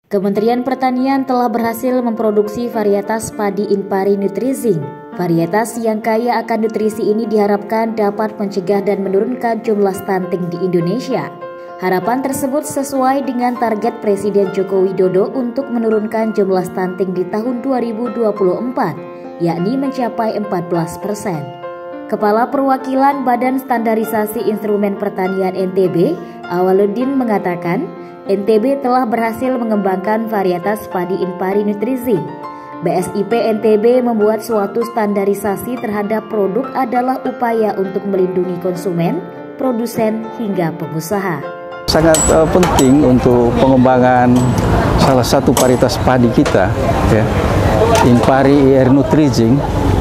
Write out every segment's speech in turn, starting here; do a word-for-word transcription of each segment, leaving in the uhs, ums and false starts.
Kementerian Pertanian telah berhasil memproduksi varietas padi Impari Nutrizing. Varietas yang kaya akan nutrisi ini diharapkan dapat mencegah dan menurunkan jumlah stunting di Indonesia. Harapan tersebut sesuai dengan target Presiden Joko Widodo untuk menurunkan jumlah stunting di tahun dua ribu dua puluh empat, yakni mencapai empat belas persen. Kepala Perwakilan Badan Standarisasi Instrumen Pertanian N T B, Awaluddin mengatakan, N T B telah berhasil mengembangkan varietas padi Impari Nutrizing. B S I P N T B membuat suatu standarisasi terhadap produk adalah upaya untuk melindungi konsumen, produsen, hingga pengusaha. Sangat uh, penting untuk pengembangan salah satu varietas padi kita, ya, Impari Nutrizing.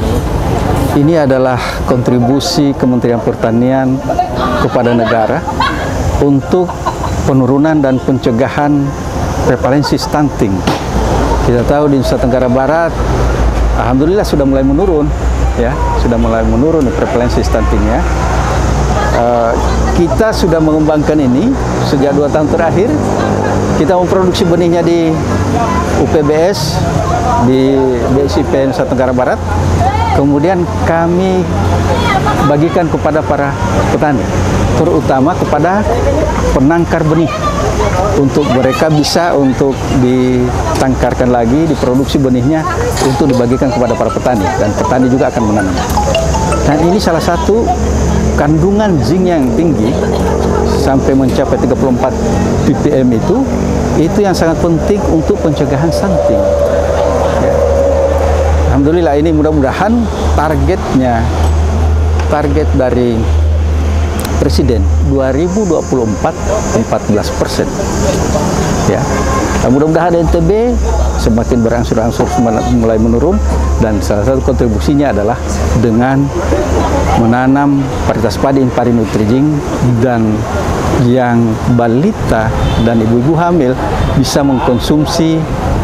Ini adalah kontribusi Kementerian Pertanian kepada negara untuk penurunan dan pencegahan prevalensi stunting. Kita tahu di Nusa Tenggara Barat, alhamdulillah sudah mulai menurun, ya, sudah mulai menurun prevalensi stuntingnya. Uh, kita sudah mengembangkan ini sejak dua tahun terakhir. Kita memproduksi benihnya di U P B S, di B S I P Nusa Tenggara Barat. Kemudian kami bagikan kepada para petani, terutama kepada penangkar benih, untuk mereka bisa untuk ditangkarkan lagi, diproduksi benihnya untuk dibagikan kepada para petani, dan petani juga akan menanam. Dan ini salah satu kandungan zinc yang tinggi sampai mencapai tiga puluh empat ppm itu, itu yang sangat penting untuk pencegahan stunting. Ya. Alhamdulillah, ini mudah-mudahan targetnya, target dari Presiden dua ribu dua puluh empat empat belas persen. Ya, nah, mudah-mudahan N T B semakin berangsur-angsur mulai menurun, dan salah satu kontribusinya adalah dengan menanam varietas padi Impari Nutrizing, dan yang balita dan ibu-ibu hamil bisa mengkonsumsi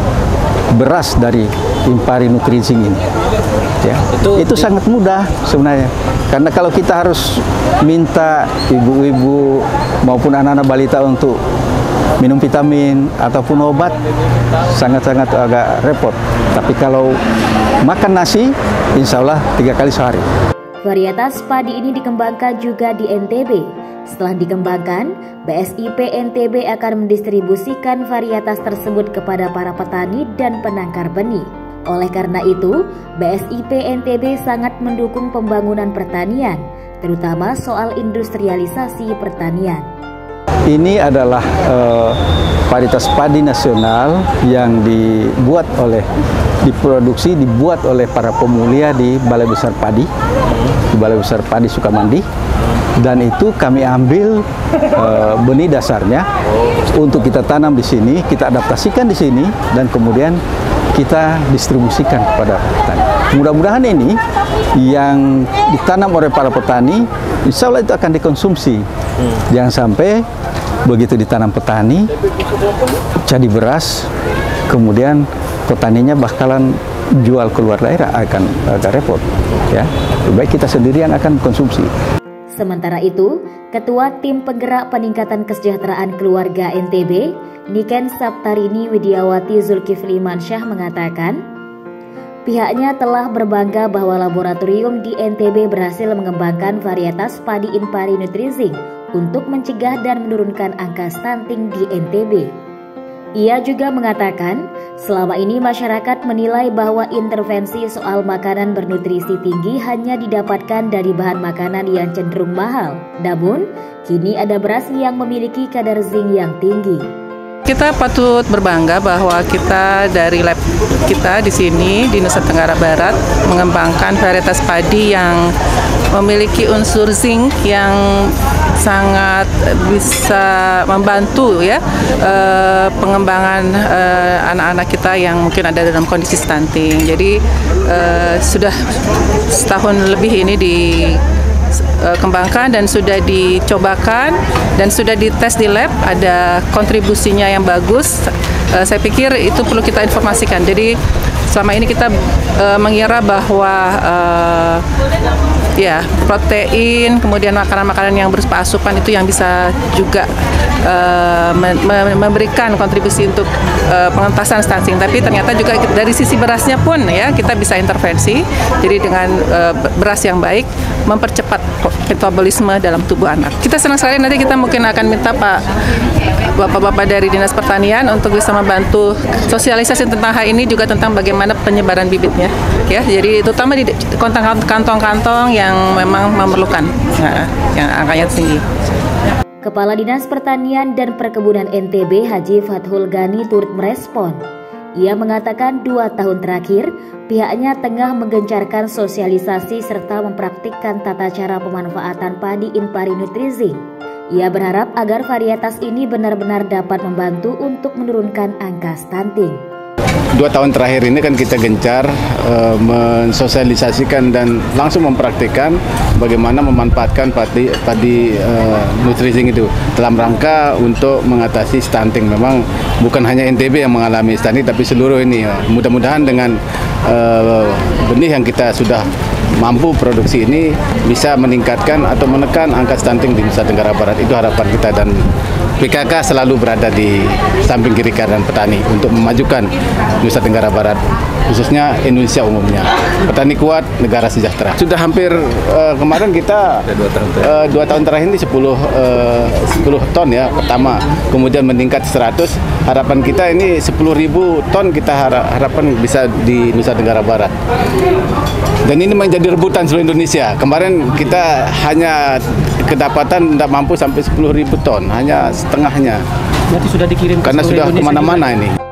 beras dari Impari Nutrizing ini. Ya, itu, itu sangat mudah sebenarnya, karena kalau kita harus minta ibu-ibu maupun anak-anak balita untuk minum vitamin ataupun obat, sangat-sangat agak repot. Tapi kalau makan nasi, insya Allah tiga kali sehari. Varietas padi ini dikembangkan juga di N T B. Setelah dikembangkan, B S I P N T B akan mendistribusikan varietas tersebut kepada para petani dan penangkar benih. Oleh karena itu, B S I P N T B sangat mendukung pembangunan pertanian, terutama soal industrialisasi pertanian. Ini adalah uh, varietas padi nasional yang dibuat oleh, diproduksi, dibuat oleh para pemulia di Balai Besar Padi, di Balai Besar Padi Sukamandi, dan itu kami ambil uh, benih dasarnya untuk kita tanam di sini, kita adaptasikan di sini, dan kemudian kita distribusikan kepada petani. Mudah-mudahan ini yang ditanam oleh para petani, insya Allah itu akan dikonsumsi. Hmm. Jangan sampai begitu ditanam petani, jadi beras, kemudian petaninya bakalan jual keluar daerah, akan agak repot. Ya, lebih baik kita sendiri yang akan konsumsi. Sementara itu, Ketua Tim Penggerak Peningkatan Kesejahteraan Keluarga N T B, Niken Saptarini Widiawati Zulkifli Mansyah mengatakan, pihaknya telah berbangga bahwa laboratorium di N T B berhasil mengembangkan varietas padi Impari Nutrizing untuk mencegah dan menurunkan angka stunting di N T B. Ia juga mengatakan, selama ini masyarakat menilai bahwa intervensi soal makanan bernutrisi tinggi hanya didapatkan dari bahan makanan yang cenderung mahal. Namun, kini ada beras yang memiliki kadar zinc yang tinggi. Kita patut berbangga bahwa kita dari lab kita di sini di Nusa Tenggara Barat mengembangkan varietas padi yang memiliki unsur zinc yang sangat bisa membantu ya eh, pengembangan anak-anak eh, kita yang mungkin ada dalam kondisi stunting. Jadi eh, sudah setahun lebih ini di kembangkan dan sudah dicobakan dan sudah dites di lab, ada kontribusinya yang bagus uh, saya pikir itu perlu kita informasikan. Jadi selama ini kita uh, mengira bahwa uh, ya protein, kemudian makanan-makanan yang berasupan itu yang bisa juga uh, me me memberikan kontribusi untuk uh, pengentasan stunting. Tapi ternyata juga dari sisi berasnya pun ya kita bisa intervensi. Jadi dengan uh, beras yang baik mempercepat metabolisme dalam tubuh anak. Kita senang sekali, nanti kita mungkin akan minta Pak Bapak-bapak dari Dinas Pertanian untuk bisa membantu sosialisasi tentang hal ini, juga tentang bagaimana penyebaran bibitnya ya. Jadi terutama di kantong-kantong yang memang memerlukan, nah, yang angkanya tinggi. Kepala Dinas Pertanian dan Perkebunan N T B Haji Fathul Ghani turut merespon. Ia mengatakan dua tahun terakhir pihaknya tengah menggencarkan sosialisasi serta mempraktikkan tata cara pemanfaatan padi Inpari Nutrizing. Ia berharap agar varietas ini benar-benar dapat membantu untuk menurunkan angka stunting. Dua tahun terakhir ini kan kita gencar uh, mensosialisasikan dan langsung mempraktikkan bagaimana memanfaatkan padi, padi uh, Nutrizing itu dalam rangka untuk mengatasi stunting. Memang bukan hanya N T B yang mengalami stunting, tapi seluruh ini. Uh, mudah-mudahan dengan uh, benih yang kita sudah mampu produksi ini bisa meningkatkan atau menekan angka stunting di Nusa Tenggara Barat. Itu harapan kita, dan P K K selalu berada di samping kiri kanan petani untuk memajukan Nusa Tenggara Barat, khususnya Indonesia umumnya. Petani kuat, negara sejahtera. Sudah hampir uh, kemarin kita uh, dua tahun terakhir ini sepuluh, uh, sepuluh ton ya pertama, kemudian meningkat seratus. Harapan kita ini sepuluh ribu ton kita harapkan bisa di Nusa Tenggara Barat. Dan ini menjadi rebutan seluruh Indonesia. Kemarin kita hanya kedapatan tidak mampu sampai sepuluh ribu ton, hanya setengahnya. Berarti sudah dikirim ke karena sudah kemana-mana ini.